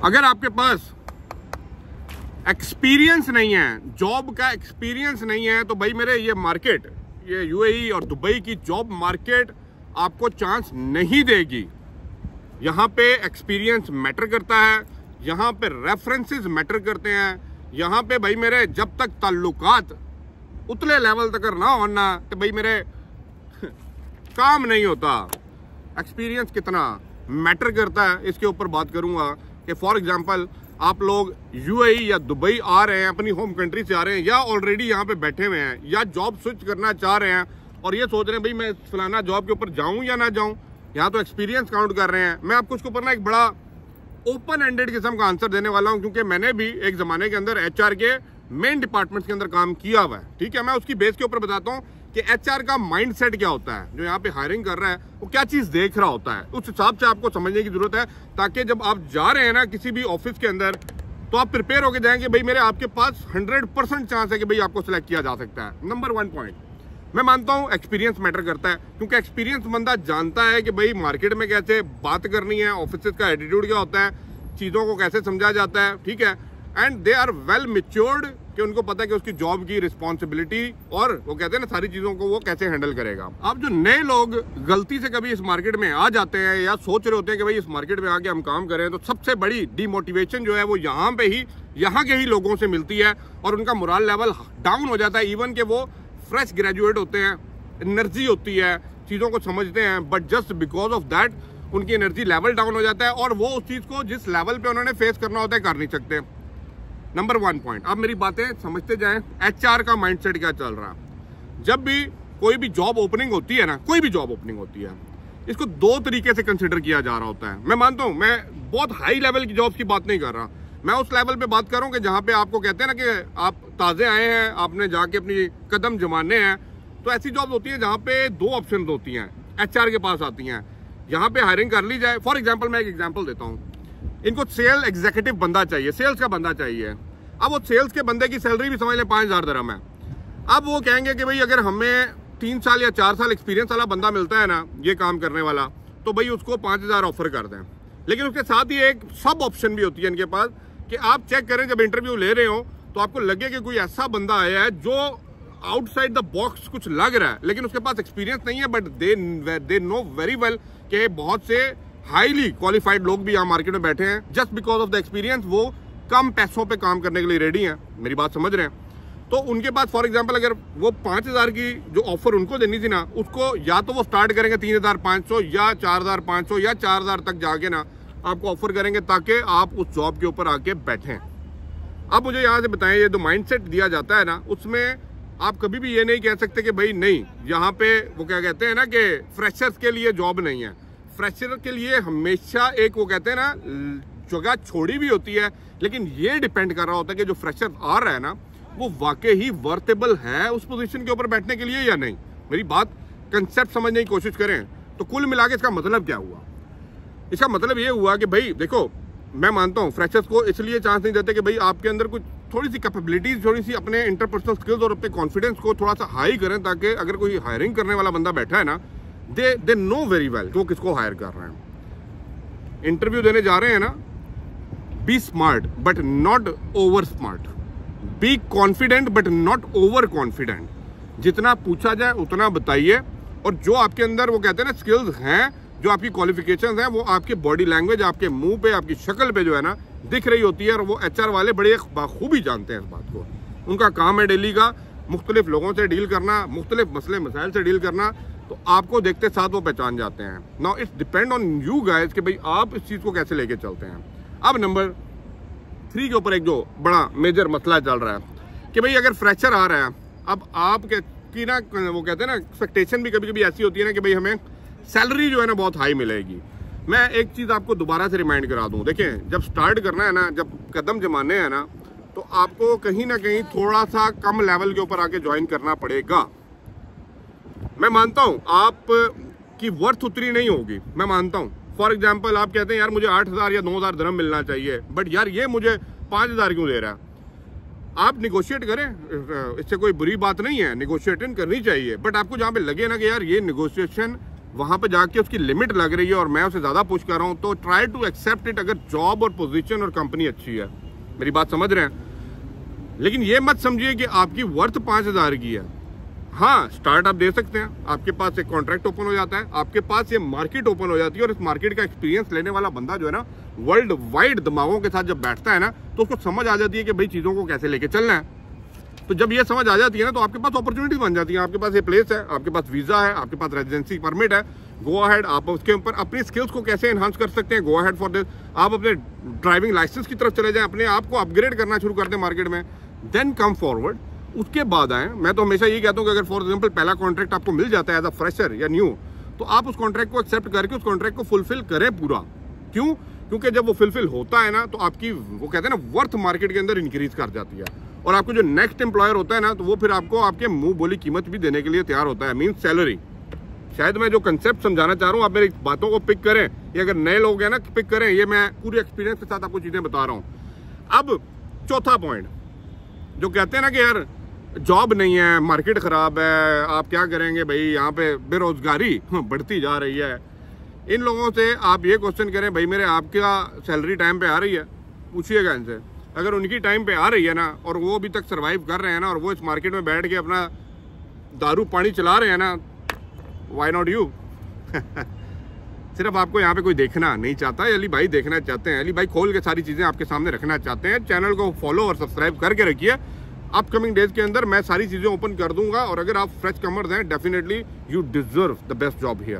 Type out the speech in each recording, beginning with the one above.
अगर आपके पास एक्सपीरियंस नहीं है, जॉब का एक्सपीरियंस नहीं है, तो भाई मेरे ये मार्केट, ये यूएई और दुबई की जॉब मार्केट आपको चांस नहीं देगी। यहाँ पे एक्सपीरियंस मैटर करता है, यहाँ पे रेफरेंसेस मैटर करते हैं, यहाँ पे भाई मेरे जब तक ताल्लुकात उतले लेवल तक ना होना तो भाई मेरे काम नहीं होता। एक्सपीरियंस कितना मैटर करता है इसके ऊपर बात करूंगा कि फॉर एग्जांपल आप लोग यूएई या दुबई आ रहे हैं, अपनी होम कंट्री से आ रहे हैं, या ऑलरेडी यहाँ पे बैठे हुए हैं, या जॉब स्विच करना चाह रहे हैं और ये सोच रहे हैं भाई मैं फलाना जॉब के ऊपर जाऊं या ना जाऊं। यहाँ तो एक्सपीरियंस काउंट कर रहे हैं। मैं आपको उसके ऊपर ना एक बड़ा ओपन एंडेड किस्म का आंसर देने वाला हूं, क्योंकि मैंने भी एक जमाने के अंदर एचआर के मेन डिपार्टमेंट्स के अंदर काम किया हुआ है। ठीक है, मैं उसकी बेस के ऊपर बताता हूं कि एचआर का माइंडसेट क्या होता है, जो यहाँ पे हायरिंग कर रहा है वो क्या चीज देख रहा होता है। उस हिसाब से आपको समझने की जरूरत है, ताकि जब आप जा रहे हैं ना किसी भी ऑफिस के अंदर, तो आप प्रिपेयर होकर जाएंगे भाई मेरे आपके पास 100% चांस है कि भाई आपको सिलेक्ट किया जा सकता है। नंबर 1 पॉइंट मैं मानता हूं एक्सपीरियंस मैटर करता है, क्योंकि एक्सपीरियंस बंदा जानता है कि भाई मार्केट में कैसे बात करनी है, ऑफिस का एटीट्यूड क्या होता है, चीज़ों को कैसे समझा जाता है। ठीक है, and they are well matured कि उनको पता है कि उसकी जॉब की रिस्पॉन्सिबिलिटी और वो कहते हैं ना सारी चीज़ों को वो कैसे हैंडल करेगा। अब जो नए लोग गलती से कभी इस मार्केट में आ जाते हैं या सोच रहे होते हैं कि भाई इस मार्केट में आके हम काम करें, तो सबसे बड़ी डिमोटिवेशन जो है वो यहाँ पे ही, यहाँ के ही लोगों से मिलती है और उनका मोरल लेवल डाउन हो जाता है। इवन के वो फ्रेश ग्रेजुएट होते हैं, एनर्जी होती है, चीज़ों को समझते हैं, but just because of that उनकी एनर्जी लेवल डाउन हो जाता है और वो उस चीज़ को जिस लेवल पे उन्होंने फेस करना होता है कर नहीं सकते। नंबर 1 पॉइंट, अब मेरी बातें समझते जाएं, एचआर का माइंडसेट क्या चल रहा है। जब भी कोई भी जॉब ओपनिंग होती है ना, कोई भी जॉब ओपनिंग होती है, इसको 2 तरीके से कंसिडर किया जा रहा होता है। मैं मानता हूं, मैं बहुत हाई लेवल की जॉब की बात नहीं कर रहा, मैं उस लेवल पे बात कर रहा हूं कि जहां पे आपको कहते हैं ना कि आप ताज़े आए हैं, आपने जाके अपनी कदम जमाने हैं। तो ऐसी जॉब होती है जहां पे 2 ऑप्शन होती हैं, एचआर के पास आती हैं, यहाँ पे हायरिंग कर ली जाए। फॉर एग्जाम्पल मैं एक एग्जाम्पल देता हूँ, इनको सेल एग्जीक्यूटिव बंदा चाहिए, सेल्स का बंदा चाहिए। अब वो सेल्स के बंदे की सैलरी भी समझ लें 5000 दिरहम है। अब वो कहेंगे कि भाई अगर हमें 3 साल या 4 साल एक्सपीरियंस वाला बंदा मिलता है ना, ये काम करने वाला, तो भाई उसको 5000 ऑफर कर दें। लेकिन उसके साथ ही एक सब ऑप्शन भी होती है इनके पास कि आप चेक करें, जब इंटरव्यू ले रहे हो तो आपको लगे कि कोई ऐसा बंदा आया है जो आउटसाइड द बॉक्स कुछ लग रहा है, लेकिन उसके पास एक्सपीरियंस नहीं है, but they know very well कि बहुत से हाईली क्वालिफाइड लोग भी यहाँ मार्केट में बैठे हैं। Just because of the experience वो कम पैसों पे काम करने के लिए रेडी हैं। मेरी बात समझ रहे हैं? तो उनके पास फॉर एग्जांपल अगर वो 5000 की जो ऑफर उनको देनी थी ना, उसको या तो वो स्टार्ट करेंगे 3500 या 4500 या 4000 तक जाके ना आपको ऑफर करेंगे, ताकि आप उस जॉब के ऊपर आके बैठें। अब मुझे यहाँ से बताएं, ये जो माइंडसेट दिया जाता है ना, उसमें आप कभी भी ये नहीं कह सकते कि भाई नहीं, यहाँ पे वो क्या कहते हैं ना कि फ्रेशर्स के लिए जॉब नहीं है। फ्रेशर के लिए हमेशा एक वो कहते हैं ना जगह छोड़ी भी होती है, लेकिन ये डिपेंड कर रहा होता है कि जो फ्रेशर आ रहा है ना वो वाकई ही वर्थेबल है उस पोजीशन के ऊपर बैठने के लिए या नहीं। मेरी बात कंसेप्ट समझने की कोशिश करें तो कुल मिला के इसका मतलब क्या हुआ? इसका मतलब ये हुआ कि भाई देखो, मैं मानता हूँ फ्रेशर्स को इसलिए चांस नहीं देते कि भाई आपके अंदर कुछ थोड़ी सी कैपेबिलिटीज, थोड़ी सी अपने इंटरपर्सनल स्किल्स और अपने कॉन्फिडेंस को थोड़ा सा हाई करें, ताकि अगर कोई हायरिंग करने वाला बंदा बैठा है ना, दे नो वेरी वेल वो किसको हायर कर रहे हैं। इंटरव्यू देने जा रहे हैं ना, be smart but not over smart, be confident but not over confident. जितना पूछा जाए उतना बताइए, और जो आपके अंदर वो कहते हैं ना स्किल्स हैं, जो आपकी क्वालिफिकेशंस हैं, वो आपके बॉडी लैंग्वेज, आपके मुंह पे, आपकी शक्ल पे जो है ना दिख रही होती है। और वो एचआर वाले बड़े बखूबी जानते हैं इस बात को। उनका काम है डेली का मुख्तलिफ लोगों से डील करना, मुख्तलिफ मसले मसाइल से डील करना, तो आपको देखते साथ वो पहचान जाते हैं। Now it's depend on you guys कि भाई आप इस चीज़ को कैसे लेके चलते हैं। अब नंबर 3 के ऊपर एक जो बड़ा मेजर मसला चल रहा है कि भाई अगर फ्रेशर आ रहा है, अब आप की ना वो कहते हैं ना एक्सपेक्टेशन भी कभी कभी ऐसी होती है ना कि भाई हमें सैलरी जो है ना बहुत हाई मिलेगी। मैं एक चीज़ आपको दोबारा से रिमाइंड करा दूं, देखें जब स्टार्ट करना है ना, जब कदम जमाने हैं ना, तो आपको कहीं ना कहीं थोड़ा सा कम लेवल के ऊपर आके ज्वाइन करना पड़ेगा। मैं मानता हूं आप की वर्थ उतनी नहीं होगी, मैं मानता हूं। फॉर एग्जांपल आप कहते हैं यार मुझे 8000 या 9000 दिरहम मिलना चाहिए, बट यार ये मुझे 5000 क्यों दे रहा है? आप निगोशिएट करें, इससे कोई बुरी बात नहीं है, निगोशिएशन करनी चाहिए, बट आपको जहाँ पे लगे ना कि यार ये निगोशिएशन वहां पे जाके उसकी लिमिट लग रही है और मैं उसे ज़्यादा पुश कर रहा हूँ, तो ट्राई टू एक्सेप्ट इट अगर जॉब और पोजीशन और कंपनी अच्छी है। मेरी बात समझ रहे हैं? लेकिन ये मत समझिए कि आपकी वर्थ 5,000 की है। हाँ, स्टार्ट आप दे सकते हैं, आपके पास एक कॉन्ट्रैक्ट ओपन हो जाता है, आपके पास ये मार्केट ओपन हो जाती है और इस मार्केट का एक्सपीरियंस लेने वाला बंदा जो है ना, वर्ल्ड वाइड दिमागों के साथ जब बैठता है ना, तो उसको समझ आ जाती है कि भाई चीज़ों को कैसे लेके चलना है। तो जब ये समझ आ जाती है ना, तो आपके पास अपॉर्चुनिटी बन जाती है। आपके पास ये प्लेस है, आपके पास वीज़ा है, आपके पास रेजिडेंसी परमिट है, गो अहेड। आप उसके ऊपर अपनी स्किल्स को कैसे एनहांस कर सकते हैं, गो अहेड फॉर दिस। आप अपने ड्राइविंग लाइसेंस की तरफ चले जाएं, अपने आप को अपग्रेड करना शुरू कर दें मार्केट में, देन कम फॉरवर्ड, उसके बाद आए। मैं तो हमेशा ये कहता हूँ कि अगर फॉर एग्जांपल पहला कॉन्ट्रैक्ट आपको मिल जाता है एज अ फ्रेशर या न्यू, तो आप उस कॉन्ट्रैक्ट को एक्सेप्ट करके उस कॉन्ट्रैक्ट को फुलफिल करें पूरा। क्यों? क्योंकि जब वो फुलफिल होता है ना, तो आपकी वो कहते हैं ना वर्थ मार्केट के अंदर इंक्रीज कर जाती है, और आपको जो नेक्स्ट एम्प्लॉयर होता है ना, तो वो फिर आपको आपके मुंह बोली कीमत भी देने के लिए तैयार होता है, मीन सैलरी। शायद मैं जो कंसेप्ट समझाना चाह रहा हूँ, आप मेरी बातों को पिक करें, ये अगर नए लोग हैं ना पिक करें, ये मैं पूरे एक्सपीरियंस के साथ आपको चीजें बता रहा हूँ। अब चौथा पॉइंट, जो कहते हैं ना कि यार जॉब नहीं है, मार्केट खराब है, आप क्या करेंगे भाई, यहाँ पे बेरोजगारी बढ़ती जा रही है। इन लोगों से आप ये क्वेश्चन करें, भाई मेरे आपका सैलरी टाइम पे आ रही है, पूछिएगा इनसे। अगर उनकी टाइम पे आ रही है ना, और वो अभी तक सरवाइव कर रहे हैं ना, और वो इस मार्केट में बैठ के अपना दारू पानी चला रहे हैं ना, व्हाई नॉट यू? सिर्फ आपको यहाँ पे कोई देखना नहीं चाहता, अली भाई देखना चाहते हैं, अली भाई खोल के सारी चीज़ें आपके सामने रखना चाहते हैं। चैनल को फॉलो और सब्सक्राइब करके रखिए। अपकमिंग डेज के अंदर मैं सारी चीज़ें ओपन कर दूंगा, और अगर आप फ्रेश कमर्स हैं, definitely you deserve the best job here.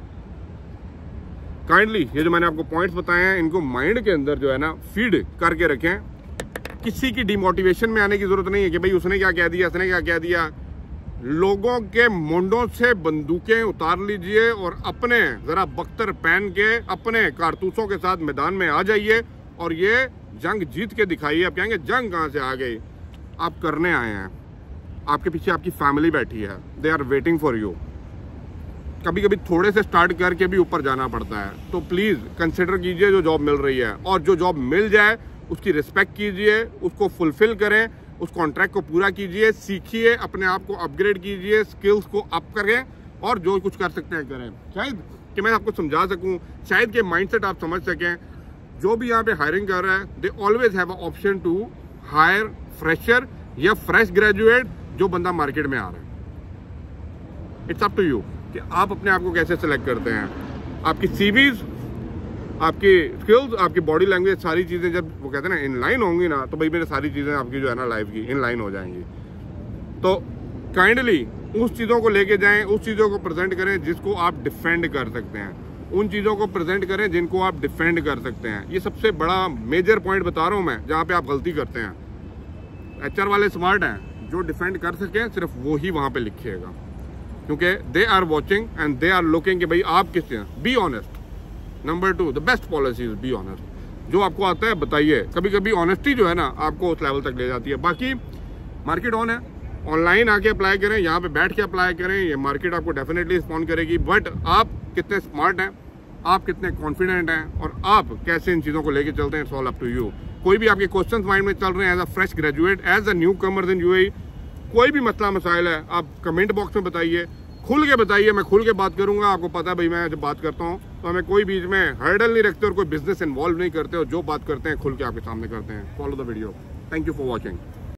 Kindly ये जो मैंने आपको पॉइंट्स बताए हैं, इनको माइंड के अंदर जो है ना फीड करके रखें। किसी की डिमोटिवेशन में आने की जरूरत नहीं है कि भाई उसने क्या कह दिया, उसने क्या कह दिया। लोगों के मुंडों से बंदूकें उतार लीजिए और अपने जरा बख्तर पहन के अपने कारतूसों के साथ मैदान में आ जाइए और ये जंग जीत के दिखाइए। आप कहेंगे जंग कहाँ से आ गई? आप करने आए हैं, आपके पीछे आपकी फैमिली बैठी है, they are waiting for you. कभी कभी थोड़े से स्टार्ट करके भी ऊपर जाना पड़ता है, तो प्लीज कंसिडर कीजिए जो जॉब मिल रही है, और जो जॉब मिल जाए उसकी रिस्पेक्ट कीजिए, उसको फुलफिल करें, उस कॉन्ट्रैक्ट को पूरा कीजिए, सीखिए, अपने आप को अपग्रेड कीजिए, स्किल्स को अप करें, और जो कुछ कर सकते हैं करें। शायद कि मैं आपको समझा सकूं, शायद कि माइंडसेट आप समझ सकें। जो भी यहाँ पे हायरिंग कर रहा है, they always have a option to hire fresher या फ्रेश ग्रेजुएट, जो बंदा मार्केट में आ रहा है। इट्स अप टू यू कि आप अपने आप को कैसे सिलेक्ट करते हैं। आपकी सीवीज, आपकी स्किल्स, आपकी बॉडी लैंग्वेज, सारी चीज़ें जब वो कहते हैं ना इन लाइन होंगी ना, तो भाई मेरे सारी चीज़ें आपकी जो है ना लाइफ की इन लाइन हो जाएंगी। तो काइंडली उस चीज़ों को लेके जाएं, उस चीज़ों को प्रेजेंट करें जिसको आप डिफेंड कर सकते हैं, उन चीज़ों को प्रेजेंट करें जिनको आप डिफेंड कर सकते हैं। ये सबसे बड़ा मेजर पॉइंट बता रहा हूँ मैं, जहाँ पे आप गलती करते हैं। HR वाले स्मार्ट हैं, जो डिफेंड कर सकें सिर्फ वो ही वहाँ पे लिखिएगा, क्योंकि they are watching and they are looking कि भाई आप किस हैं। Be honest. Number 2, the best policy is be honest. जो आपको आता है बताइए। कभी कभी ऑनेस्टी जो है ना आपको उस लेवल तक ले जाती है। बाकी मार्केट ऑन है, ऑनलाइन आके अप्लाई करें, यहाँ पे बैठ के अप्लाई करें, ये मार्केट आपको डेफिनेटली रिस्पॉन्ड करेगी। बट आप कितने स्मार्ट हैं, आप कितने कॉन्फिडेंट हैं, और आप कैसे इन चीज़ों को लेके चलते हैं, it's all up to you. कोई भी आपके क्वेश्चन माइंड में चल रहे हैं as a fresh graduate, as a new comer in UAE, कोई भी मसला मसाइल है, आप कमेंट बॉक्स में बताइए, खुल के बताइए। मैं खुल के बात करूंगा। आपको पता है भाई, मैं जब बात करता हूँ तो हमें कोई बीच में हर्डल नहीं रखते और कोई बिजनेस इन्वॉल्व नहीं करते, और जो बात करते हैं खुल के आपके सामने करते हैं। Follow the video. Thank you for watching.